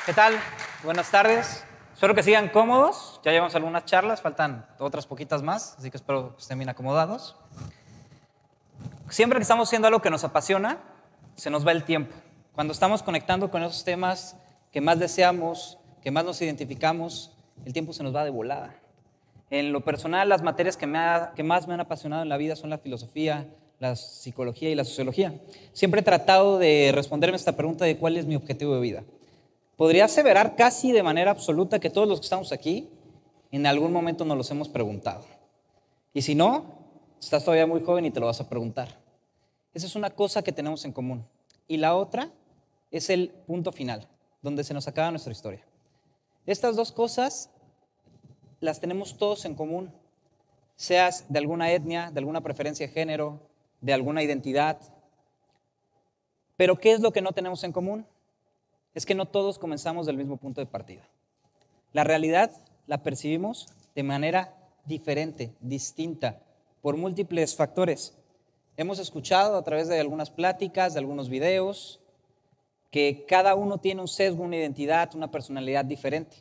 ¿Qué tal? Buenas tardes. Espero que sigan cómodos. Ya llevamos algunas charlas, faltan otras poquitas más, así que espero que estén bien acomodados. Siempre que estamos haciendo algo que nos apasiona, se nos va el tiempo. Cuando estamos conectando con esos temas que más deseamos, que más nos identificamos, el tiempo se nos va de volada. En lo personal, las materias que más me han apasionado en la vida son la filosofía, la psicología y la sociología. Siempre he tratado de responderme esta pregunta de cuál es mi objetivo de vida. Podría aseverar casi de manera absoluta que todos los que estamos aquí en algún momento nos los hemos preguntado. Y si no, estás todavía muy joven y te lo vas a preguntar. Esa es una cosa que tenemos en común. Y la otra es el punto final, donde se nos acaba nuestra historia. Estas dos cosas las tenemos todos en común, seas de alguna etnia, de alguna preferencia de género, de alguna identidad. Pero ¿qué es lo que no tenemos en común? Es que no todos comenzamos del mismo punto de partida. La realidad la percibimos de manera diferente, distinta, por múltiples factores. Hemos escuchado a través de algunas pláticas, de algunos videos, que cada uno tiene un sesgo, una identidad, una personalidad diferente.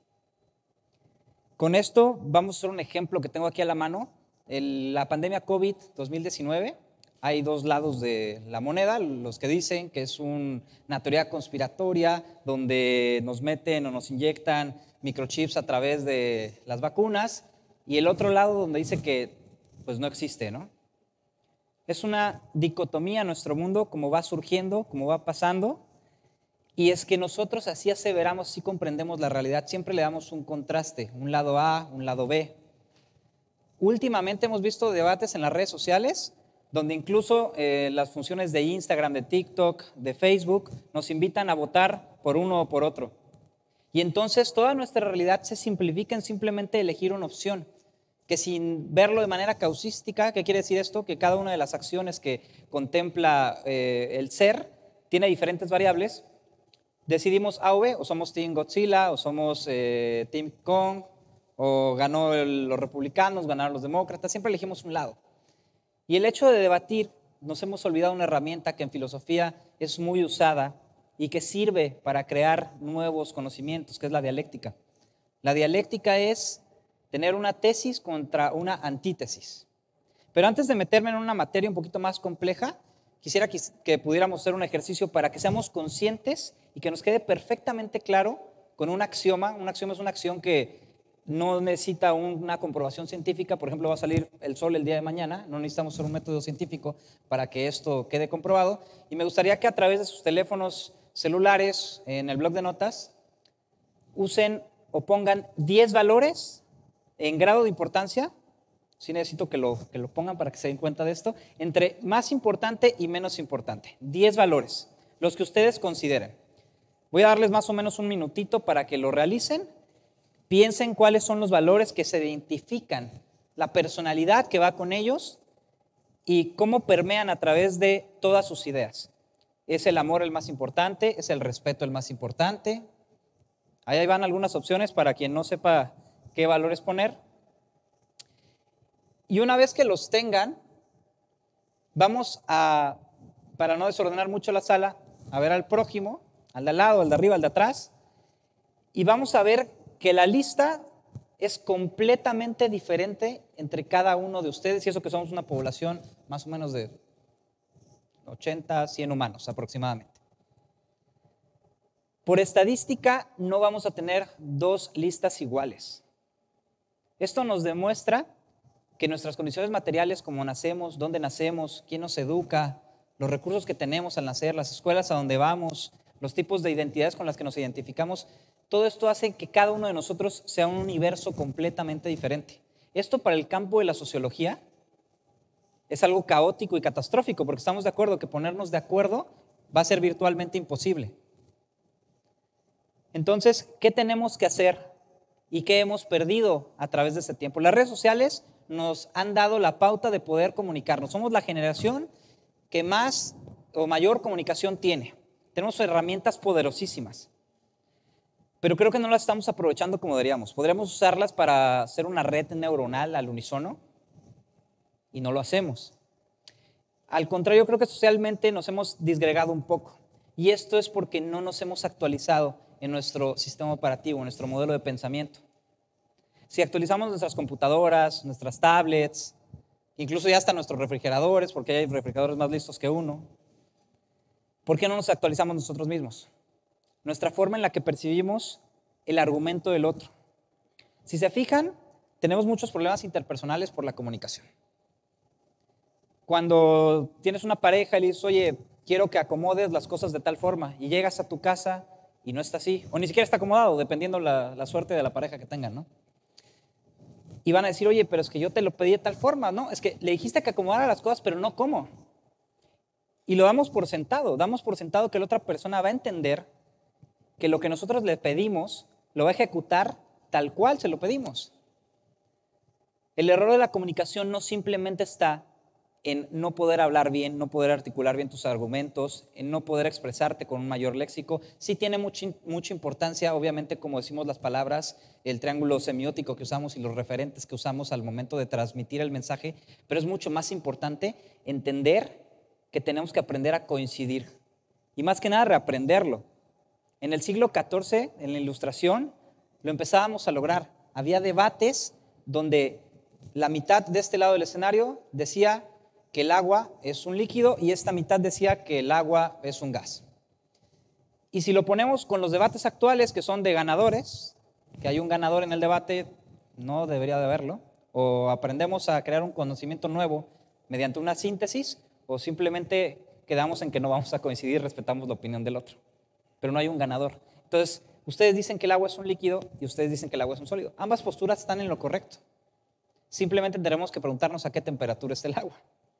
Con esto vamos a hacer un ejemplo que tengo aquí a la mano. La pandemia COVID 2019. Hay dos lados de la moneda, los que dicen que es una teoría conspiratoria donde nos meten o nos inyectan microchips a través de las vacunas, y el otro lado donde dice que pues no existe, ¿no? Es una dicotomía en nuestro mundo, como va surgiendo, como va pasando, y es que nosotros así aseveramos, así comprendemos la realidad, siempre le damos un contraste, un lado A, un lado B. Últimamente hemos visto debates en las redes sociales donde incluso las funciones de Instagram, de TikTok, de Facebook nos invitan a votar por uno o por otro. Y entonces toda nuestra realidad se simplifica en simplemente elegir una opción, que sin verlo de manera causística. ¿Qué quiere decir esto? Que cada una de las acciones que contempla el ser tiene diferentes variables. Decidimos A o B, o somos Team Godzilla, o somos Team Kong, o ganó los republicanos, ganaron los demócratas, siempre elegimos un lado. Y el hecho de debatir, nos hemos olvidado una herramienta que en filosofía es muy usada y que sirve para crear nuevos conocimientos, que es la dialéctica. La dialéctica es tener una tesis contra una antítesis. Pero antes de meterme en una materia un poquito más compleja, quisiera que pudiéramos hacer un ejercicio para que seamos conscientes y que nos quede perfectamente claro con un axioma. Un axioma es una acción que no necesita una comprobación científica. Por ejemplo, va a salir el sol el día de mañana, no necesitamos hacer un método científico para que esto quede comprobado. Y me gustaría que a través de sus teléfonos celulares, en el bloc de notas, usen o pongan 10 valores en grado de importancia. Sí necesito que lo pongan para que se den cuenta de esto, entre más importante y menos importante. 10 valores, los que ustedes consideren. Voy a darles más o menos un minutito para que lo realicen. Piensen cuáles son los valores que se identifican, la personalidad que va con ellos y cómo permean a través de todas sus ideas. ¿Es el amor el más importante? ¿Es el respeto el más importante? Ahí van algunas opciones para quien no sepa qué valores poner. Y una vez que los tengan, vamos a, para no desordenar mucho la sala, a ver al prójimo, al de al lado, al de arriba, al de atrás, y vamos a ver que la lista es completamente diferente entre cada uno de ustedes, y eso que somos una población más o menos de 80, 100 humanos aproximadamente. Por estadística no vamos a tener dos listas iguales. Esto nos demuestra que nuestras condiciones materiales, como nacemos, dónde nacemos, quién nos educa, los recursos que tenemos al nacer, las escuelas a donde vamos, los tipos de identidades con las que nos identificamos, todo esto hace que cada uno de nosotros sea un universo completamente diferente. Esto para el campo de la sociología es algo caótico y catastrófico, porque estamos de acuerdo que ponernos de acuerdo va a ser virtualmente imposible. Entonces, ¿qué tenemos que hacer y qué hemos perdido a través de este tiempo? Las redes sociales nos han dado la pauta de poder comunicarnos. Somos la generación que más o mayor comunicación tiene. Tenemos herramientas poderosísimas, pero creo que no las estamos aprovechando como deberíamos. Podríamos usarlas para hacer una red neuronal al unísono y no lo hacemos. Al contrario, creo que socialmente nos hemos disgregado un poco, y esto es porque no nos hemos actualizado en nuestro sistema operativo, en nuestro modelo de pensamiento. Si actualizamos nuestras computadoras, nuestras tablets, incluso ya hasta nuestros refrigeradores, porque hay refrigeradores más listos que uno, ¿por qué no nos actualizamos nosotros mismos? Nuestra forma en la que percibimos el argumento del otro. Si se fijan, tenemos muchos problemas interpersonales por la comunicación. Cuando tienes una pareja y le dices, oye, quiero que acomodes las cosas de tal forma, y llegas a tu casa y no está así, o ni siquiera está acomodado, dependiendo la suerte de la pareja que tengan, ¿no? Y van a decir, oye, pero es que yo te lo pedí de tal forma, ¿no? Es que le dijiste que acomodara las cosas, pero no cómo. Y lo damos por sentado que la otra persona va a entender que lo que nosotros le pedimos lo va a ejecutar tal cual se lo pedimos. El error de la comunicación no simplemente está en no poder hablar bien, no poder articular bien tus argumentos, en no poder expresarte con un mayor léxico. Sí tiene mucha importancia, obviamente, como decimos las palabras, el triángulo semiótico que usamos y los referentes que usamos al momento de transmitir el mensaje, pero es mucho más importante entender que tenemos que aprender a coincidir y más que nada reaprenderlo. En el siglo XIV, en la Ilustración, lo empezábamos a lograr. Había debates donde la mitad de este lado del escenario decía que el agua es un líquido y esta mitad decía que el agua es un gas. Y si lo ponemos con los debates actuales que son de ganadores, que hay un ganador en el debate, no debería de haberlo, o aprendemos a crear un conocimiento nuevo mediante una síntesis, o simplemente quedamos en que no vamos a coincidir y respetamos la opinión del otro. Pero no hay un ganador. Entonces, ustedes dicen que el agua es un líquido y ustedes dicen que el agua es un sólido. Ambas posturas están en lo correcto. Simplemente tendremos que preguntarnos a qué temperatura está el agua.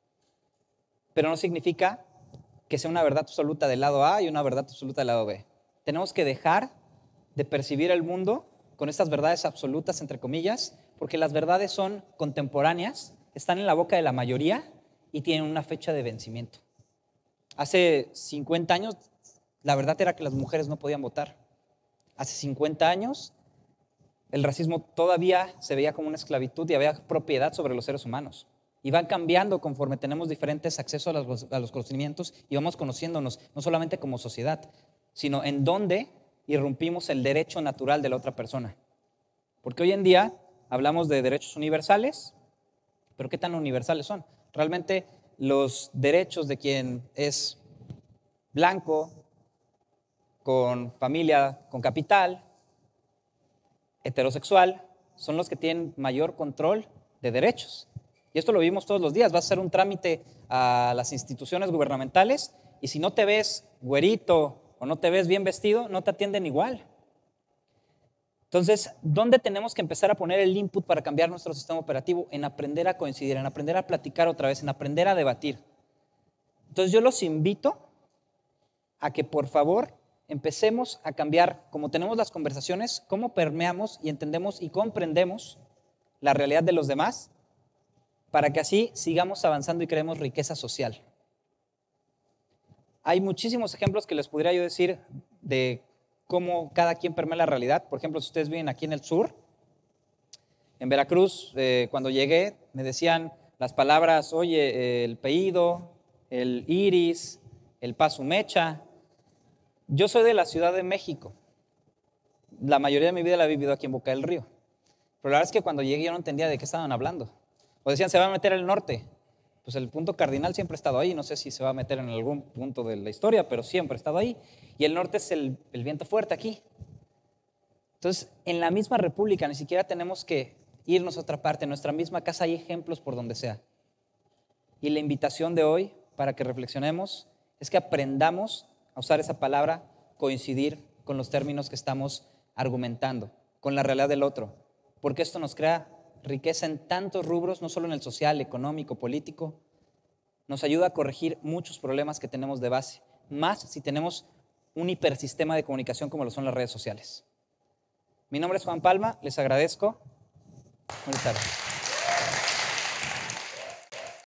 Pero no significa que sea una verdad absoluta del lado A y una verdad absoluta del lado B. Tenemos que dejar de percibir el mundo con estas verdades absolutas, entre comillas, porque las verdades son contemporáneas, están en la boca de la mayoría y tienen una fecha de vencimiento. Hace 50 años, la verdad era que las mujeres no podían votar. Hace 50 años, el racismo todavía se veía como una esclavitud y había propiedad sobre los seres humanos. Y van cambiando conforme tenemos diferentes accesos a los conocimientos y vamos conociéndonos, no solamente como sociedad, sino en dónde irrumpimos el derecho natural de la otra persona. Porque hoy en día hablamos de derechos universales, pero ¿qué tan universales son? Realmente los derechos de quien es blanco, con familia, con capital, heterosexual, son los que tienen mayor control de derechos. Y esto lo vivimos todos los días. Vas a hacer un trámite a las instituciones gubernamentales y si no te ves güerito o no te ves bien vestido, no te atienden igual. Entonces, ¿dónde tenemos que empezar a poner el input para cambiar nuestro sistema operativo? En aprender a coincidir, en aprender a platicar otra vez, en aprender a debatir. Entonces, yo los invito a que, por favor, empecemos a cambiar, como tenemos las conversaciones, cómo permeamos y entendemos y comprendemos la realidad de los demás, para que así sigamos avanzando y creemos riqueza social. Hay muchísimos ejemplos que les podría yo decir de cómo cada quien permea la realidad. Por ejemplo, si ustedes viven aquí en el sur, en Veracruz, cuando llegué, me decían las palabras, oye, el peído, el iris, el pasumecha. Yo soy de la Ciudad de México. La mayoría de mi vida la he vivido aquí en Boca del Río. Pero la verdad es que cuando llegué yo no entendía de qué estaban hablando. O decían, se va a meter el norte. Pues el punto cardinal siempre ha estado ahí. No sé si se va a meter en algún punto de la historia, pero siempre ha estado ahí. Y el norte es el viento fuerte aquí. Entonces, en la misma república ni siquiera tenemos que irnos a otra parte. En nuestra misma casa hay ejemplos por donde sea. Y la invitación de hoy, para que reflexionemos, es que aprendamos a usar esa palabra, coincidir con los términos que estamos argumentando, con la realidad del otro. Porque esto nos crea riqueza en tantos rubros, no solo en el social, económico, político. Nos ayuda a corregir muchos problemas que tenemos de base, más si tenemos un hipersistema de comunicación como lo son las redes sociales. Mi nombre es Juan Palma, les agradezco. Buenas tardes.